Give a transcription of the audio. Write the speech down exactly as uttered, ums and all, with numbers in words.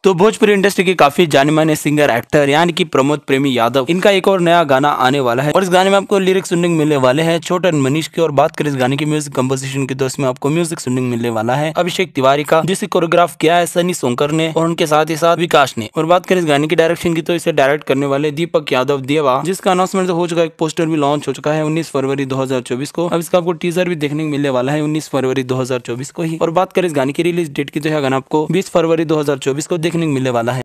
तो भोजपुरी इंडस्ट्री के काफी जाने माने सिंगर एक्टर यानी कि प्रमोद प्रेमी यादव, इनका एक और नया गाना आने वाला है और इस गाने में आपको लिरिक्स सुनने को मिलने वाले हैं छोटा मनीष की। और बात करें इस गाने की म्यूजिक कंपोजिशन की तो इसमें आपको म्यूजिक सुनने को मिलने वाला है अभिषेक तिवारी का, जिसे कोरियोग्राफ किया है सनी सोंकर ने और उनके साथ ही साथ विकास ने। और बात करें इस गाने की डायरेक्शन की तो इसे डायरेक्ट करने वाले दीपक यादव देवा, जिसका अनाउंसमेंट हो चुका है, एक पोस्टर भी लॉन्च हो चुका है उन्नीस फरवरी दो हजार चौबीस को। अब इसका आपको टीजर भी देखने को मिलने वाला है उन्नीस फरवरी दो हजार चौबीस को ही। और बात करें इस गाने की रिलीज डेट की तो यह गाना आपको बीस फरवरी दो हजार चौबीस को देखने को मिलने वाला है।